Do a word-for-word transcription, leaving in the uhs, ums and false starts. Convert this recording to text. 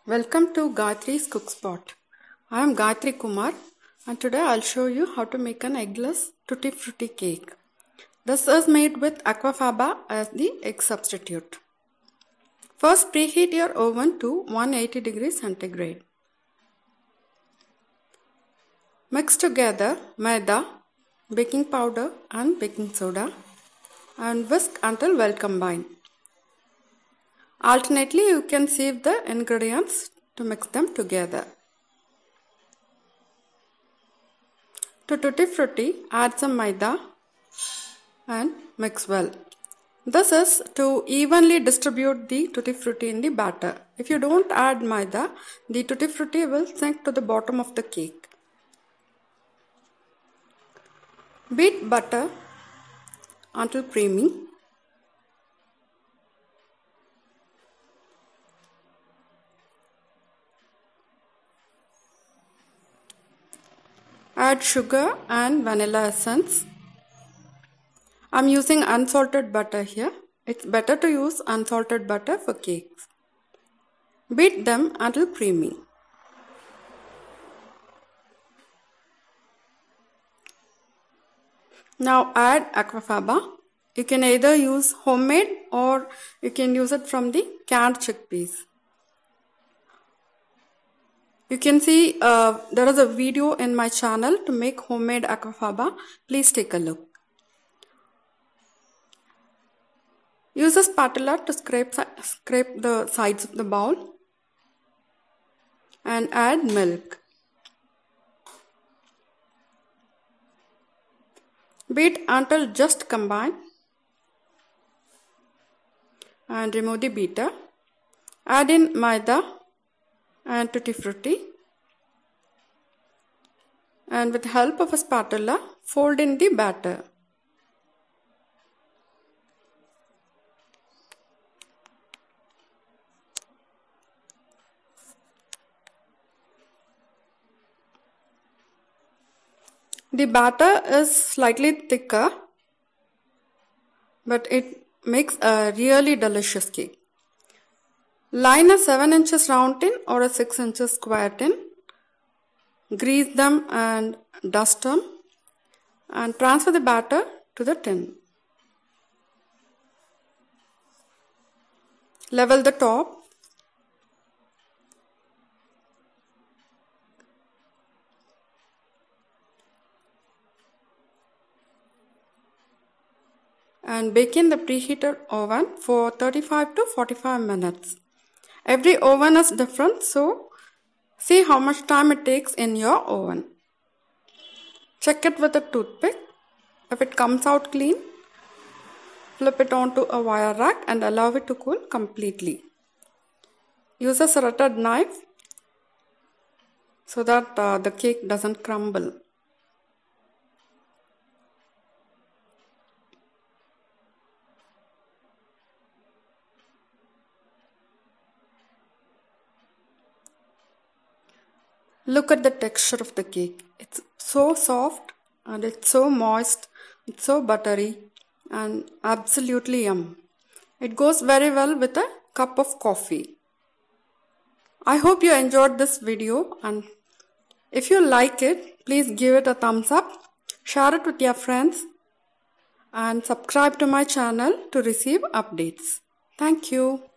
Welcome to Gayathri's Cook Spot. I am Gayathri Kumar and today I'll show you how to make an eggless Tutti Frutti cake. This is made with Aquafaba as the egg substitute. First, preheat your oven to one hundred eighty degrees centigrade. Mix together maida, baking powder and baking soda and whisk until well combined. Alternately, you can sieve the ingredients to mix them together. To Tutti Frutti, add some maida and mix well. This is to evenly distribute the Tutti Frutti in the batter. If you don't add maida, the Tutti Frutti will sink to the bottom of the cake. Beat butter until creamy. Add sugar and vanilla essence. I'm using unsalted butter here. It's better to use unsalted butter for cakes. Beat them until creamy. Now add Aquafaba. You can either use homemade or you can use it from the canned chickpeas. You can see uh, there is a video in my channel to make homemade Aquafaba. Please take a look. Use a spatula to scrape, scrape the sides of the bowl and add milk. Beat until just combined and remove the beater. Add in maida and Tutti Frutti and with help of a spatula fold in the batter. The batter is slightly thicker, but it makes a really delicious cake. Line a seven inches round tin or a six inches square tin. Grease them and dust them and transfer the batter to the tin. Level the top. And bake in the preheated oven for thirty-five to forty-five minutes. Every oven is different, so see how much time it takes in your oven. Check it with a toothpick. If it comes out clean, flip it onto a wire rack and allow it to cool completely. Use a serrated knife so that uh, the cake doesn't crumble. Look at the texture of the cake. It's so soft and it's so moist, it's so buttery and absolutely yum. It goes very well with a cup of coffee. I hope you enjoyed this video, and if you like it, please give it a thumbs up, share it with your friends and subscribe to my channel to receive updates. Thank you.